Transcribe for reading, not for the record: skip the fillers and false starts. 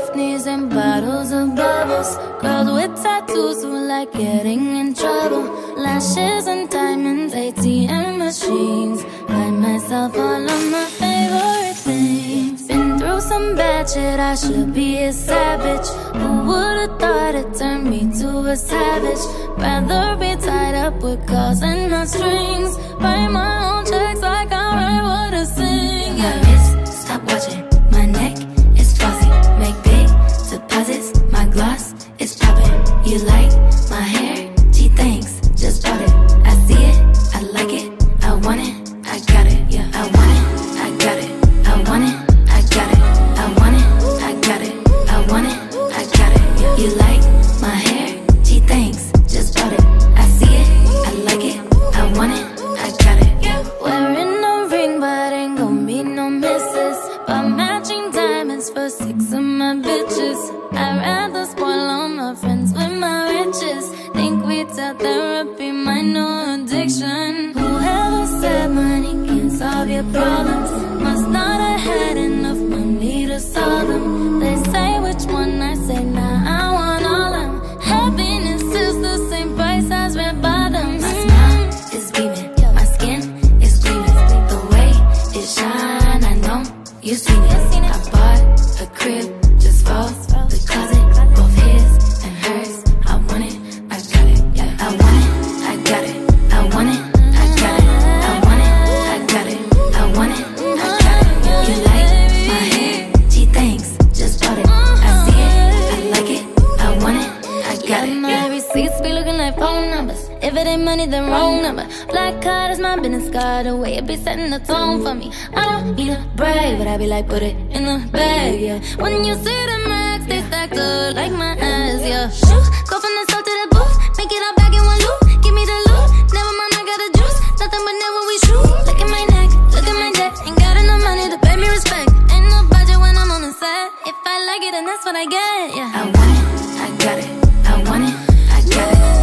Tiffany's and bottles of bubbles. Girls with tattoos who like getting in trouble. Lashes and diamonds, ATM machines. Buy myself all of my favorite things. Been through some bad shit, I should be a savage. Who would've thought it turned me to a savage? Rather be tied up with calls and not strings. Write my own checks like I write what I sing. My wrist, stop watching. My neck is flossy. Make big deposits. My gloss is popping. You like my hair? Gee, thanks. Just bought it. I see it. I like it. I want it. I got it. Yeah, I want it. I got it. I want it. I got it. I want it. I got it. I want it. I got it. Yeah. You like my hair? Gee, thanks. Just bought it. I see it. I like it. I want it. I got it. Yeah. Wearing a ring, but ain't gon' be no misses. But matching diamonds for 6 of my bitches. I'd rather spoil all my friends with my riches. Think we tell therapy my new addiction. Whoever said money can solve your problems must not have had enough money to solve them. They say which one, I say nah, I want all them. Happiness is the same price as red bottoms. My smile is beaming. My skin is gleaming. The way it shine, I know you've seen it. I bought a crib just for the closet, both his and hers. I want it, I got it. Yeah, I want it, I got it. I want it, I got it. I want it, I got it. I want it, I got it. You like my hair? Gee, thanks. Just bought it. I see it, I like it. I want it, I got it. My receipts be looking like phone numbers. If it ain't money, then wrong number. Black card is my business card. The way it be setting the tone for me. I don't need a brag, but I be like, put it in the bag, yeah. When you see the max, they stacked up like my ass, yeah. Shoot, go from the south to the booth. Make it all back in one loop. Give me the loot. Never mind, I got a juice. Nothing but never we shoot. Look at my neck, look at my debt. Ain't got enough money to pay me respect. Ain't no budget when I'm on the set. If I like it, then that's what I get, yeah. I want it, I got it. I want it, I got it.